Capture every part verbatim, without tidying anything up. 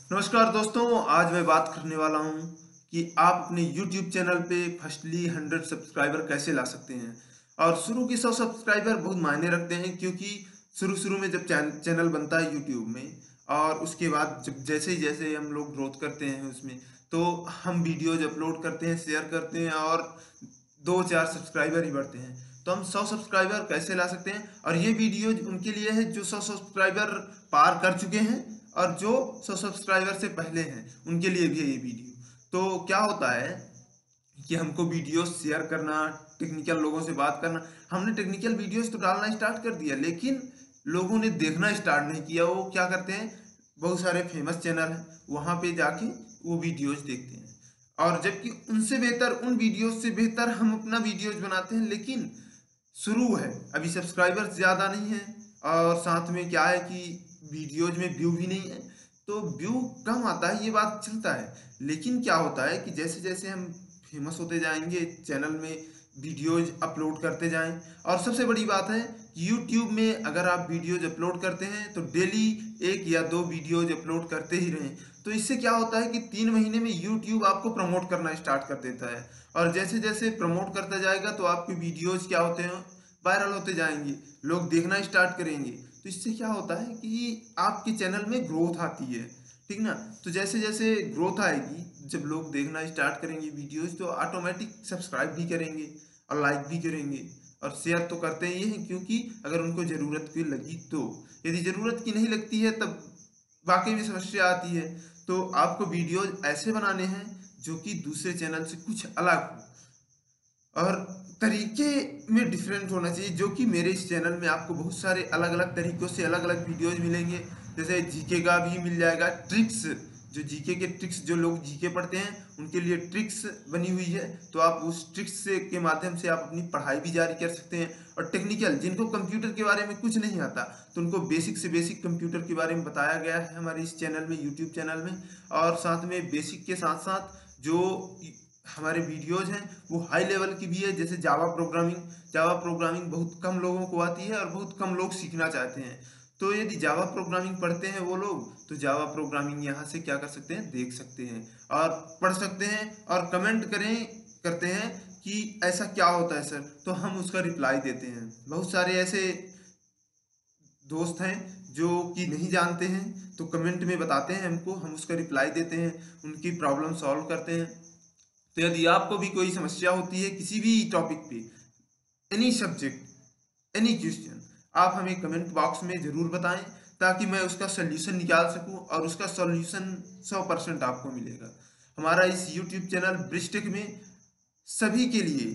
नमस्कार दोस्तों, आज मैं बात करने वाला हूं कि आप अपने यूट्यूब चैनल पे फर्स्टली हंड्रेड सब्सक्राइबर कैसे ला सकते हैं। और शुरू के सौ सब्सक्राइबर बहुत मायने रखते हैं, क्योंकि शुरू शुरू में जब चैन, चैनल बनता है यूट्यूब में, और उसके बाद जब जैसे ही जैसे हम लोग ग्रोथ करते हैं उसमें, तो हम वीडियोज अपलोड करते हैं, शेयर करते हैं और दो चार सब्सक्राइबर ही बढ़ते हैं। तो हम सौ सब्सक्राइबर कैसे ला सकते हैं, और ये वीडियो उनके लिए है जो सौ सब्सक्राइबर पार कर चुके हैं, और जो सौ सब्सक्राइबर से पहले हैं उनके लिए भी है ये वीडियो। तो क्या होता है कि हमको वीडियो शेयर करना, टेक्निकल लोगों से बात करना, हमने टेक्निकल वीडियोस तो डालना स्टार्ट कर दिया, लेकिन लोगों ने देखना स्टार्ट नहीं किया। वो क्या करते हैं, बहुत सारे फेमस चैनल हैं वहाँ पे जाके वो वीडियोज देखते हैं, और जबकि उनसे बेहतर, उन वीडियोज से बेहतर हम अपना वीडियोज बनाते हैं। लेकिन शुरू है, अभी सब्सक्राइबर्स ज़्यादा नहीं है, और साथ में क्या है कि वीडियोज में व्यू भी नहीं है, तो व्यू कम आता है, ये बात चलता है। लेकिन क्या होता है कि जैसे जैसे हम फेमस होते जाएंगे, चैनल में वीडियोज अपलोड करते जाएं, और सबसे बड़ी बात है कि यूट्यूब में अगर आप वीडियोज अपलोड करते हैं तो डेली एक या दो वीडियोज अपलोड करते ही रहें। तो इससे क्या होता है कि तीन महीने में यूट्यूब आपको प्रमोट करना स्टार्ट कर देता है, और जैसे जैसे प्रमोट करता जाएगा तो आपके वीडियोज क्या होते हैं, वायरल होते जाएंगे, लोग देखना स्टार्ट करेंगे। तो इससे क्या होता है कि आपके चैनल में ग्रोथ आती है, ठीक ना। तो जैसे जैसे ग्रोथ आएगी, जब लोग देखना स्टार्ट करेंगे वीडियोज, तो ऑटोमेटिक सब्सक्राइब भी करेंगे और लाइक भी करेंगे, और शेयर तो करते ही हैं, क्योंकि अगर उनको ज़रूरत की लगी तो। यदि ज़रूरत की नहीं लगती है तब वाकई में समस्या आती है। तो आपको वीडियोज ऐसे बनाने हैं जो कि दूसरे चैनल से कुछ अलग हो, और तरीके में डिफरेंट होना चाहिए, जो कि मेरे इस चैनल में आपको बहुत सारे अलग अलग तरीकों से अलग अलग वीडियोज मिलेंगे। जैसे जीके का भी मिल जाएगा, ट्रिक्स, जो जीके के ट्रिक्स, जो लोग जीके पढ़ते हैं उनके लिए ट्रिक्स बनी हुई है, तो आप उस ट्रिक्स से के माध्यम से आप अपनी पढ़ाई भी जारी कर सकते हैं। और टेक्निकल, जिनको कंप्यूटर के बारे में कुछ नहीं आता, तो उनको बेसिक से बेसिक कंप्यूटर के बारे में बताया गया है हमारे इस चैनल में, यूट्यूब चैनल में। और साथ में बेसिक के साथ साथ जो हमारे वीडियोज हैं वो हाई लेवल की भी है, जैसे जावा प्रोग्रामिंग। जावा प्रोग्रामिंग बहुत कम लोगों को आती है और बहुत कम लोग सीखना चाहते हैं। तो यदि जावा प्रोग्रामिंग पढ़ते हैं वो लोग, तो जावा प्रोग्रामिंग यहाँ से क्या कर सकते हैं, देख सकते हैं और पढ़ सकते हैं, और कमेंट करें करते हैं कि ऐसा क्या होता है सर, तो हम उसका रिप्लाई देते हैं। बहुत सारे ऐसे दोस्त हैं जो कि नहीं जानते हैं, तो कमेंट में बताते हैं हमको, हम उसका रिप्लाई देते हैं, उनकी प्रॉब्लम सॉल्व करते हैं। तो यदि आपको भी कोई समस्या होती है किसी भी टॉपिक पे, एनी सब्जेक्ट, एनी क्वेश्चन, आप हमें कमेंट बॉक्स में ज़रूर बताएं, ताकि मैं उसका सोल्यूशन निकाल सकूं, और उसका सोल्यूशन सौ परसेंट आपको मिलेगा। हमारा इस यूट्यूब चैनल ब्रिजटेक में सभी के लिए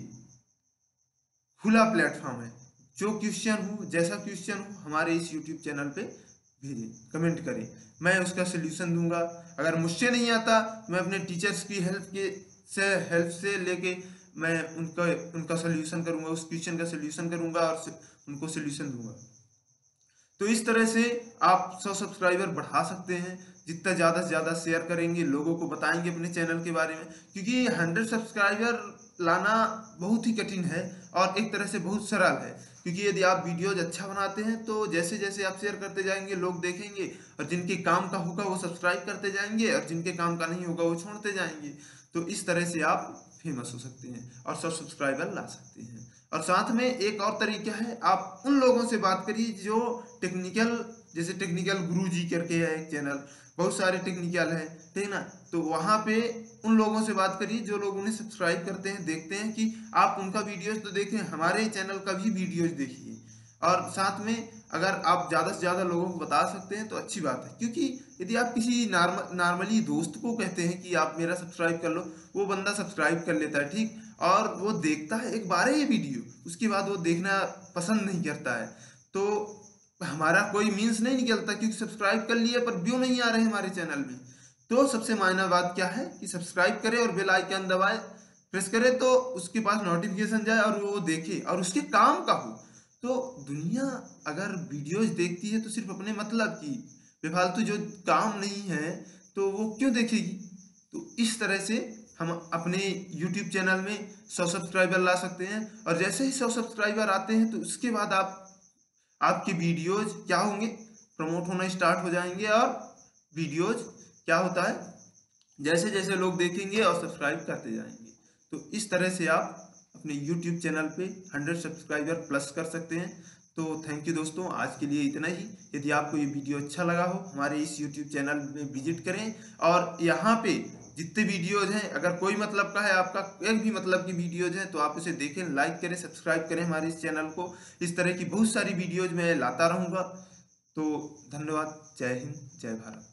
खुला प्लेटफॉर्म है। जो क्वेश्चन हो, जैसा क्वेश्चन हो, हमारे इस यूट्यूब चैनल पे भेजें, कमेंट करें, मैं उसका सोल्यूशन दूंगा। अगर मुझसे नहीं आता तो मैं अपने टीचर्स की हेल्प के से हेल्प से लेके मैं उनका उनका सोल्यूशन करूंगा, उस क्वेश्चन का सोल्यूशन करूंगा और उनको सोल्यूशन दूंगा। तो इस तरह से आप सौ सब्सक्राइबर बढ़ा सकते हैं। जितना ज़्यादा से ज़्यादा शेयर करेंगे, लोगों को बताएंगे अपने चैनल के बारे में, क्योंकि हंड्रेड सब्सक्राइबर लाना बहुत ही कठिन है, और एक तरह से बहुत सरल है। क्योंकि यदि आप वीडियोज अच्छा बनाते हैं तो जैसे जैसे आप शेयर करते जाएंगे लोग देखेंगे, और जिनके काम का होगा वो सब्सक्राइब करते जाएंगे, और जिनके काम का नहीं होगा वो छोड़ते जाएंगे। तो इस तरह से आप फेमस हो सकते हैं और सौ सब्सक्राइबर ला सकते हैं। और साथ में एक और तरीका है, आप उन लोगों से बात करिए जो टेक्निकल, जैसे टेक्निकल गुरु जी करके है एक चैनल, बहुत सारे टेक्निकल है, ठीक ना। तो वहाँ पे उन लोगों से बात करिए जो लोग उन्हें सब्सक्राइब करते हैं, देखते हैं कि आप उनका वीडियोज तो देखें, हमारे चैनल का भी वीडियोज देखिए। और साथ में अगर आप ज़्यादा से ज़्यादा लोगों को बता सकते हैं तो अच्छी बात है, क्योंकि यदि आप किसी नॉर्मल नॉर्मली दोस्त को कहते हैं कि आप मेरा सब्सक्राइब कर लो, वो बंदा सब्सक्राइब कर लेता है, ठीक, और वो देखता है एक बार ये वीडियो, उसके बाद वो देखना पसंद नहीं करता है। तो हमारा कोई मीन्स नहीं निकलता, क्योंकि सब्सक्राइब कर लिए पर व्यू नहीं आ रहे हमारे चैनल में। तो सबसे मायना बात क्या है कि सब्सक्राइब करें और बेल आइकन दबाए प्रेस करे, तो उसके पास नोटिफिकेशन जाए और वो देखे और उसके काम का हो। तो दुनिया अगर वीडियोज देखती है तो सिर्फ अपने मतलब की, बेफालतू जो काम नहीं है तो वो क्यों देखेगी। तो इस तरह से हम अपने यूट्यूब चैनल में सौ सब्सक्राइबर ला सकते हैं, और जैसे ही सौ सब्सक्राइबर आते हैं तो उसके बाद आप आपके वीडियोज क्या होंगे, प्रमोट होना स्टार्ट हो जाएंगे, और वीडियोज क्या होता है, जैसे जैसे लोग देखेंगे और सब्सक्राइब करते जाएंगे, तो इस तरह से आप अपने यूट्यूब चैनल पे हंड्रेड सब्सक्राइबर प्लस कर सकते हैं। तो थैंक यू दोस्तों, आज के लिए इतना ही। यदि आपको ये वीडियो अच्छा लगा हो, हमारे इस यूट्यूब चैनल में विजिट करें और यहाँ पे जितने वीडियोज हैं, अगर कोई मतलब का है आपका, एक भी मतलब की वीडियोज हैं, तो आप उसे देखें, लाइक करें, सब्सक्राइब करें हमारे इस चैनल को। इस तरह की बहुत सारी वीडियोज मैं लाता रहूँगा। तो धन्यवाद। जय हिंद, जय भारत।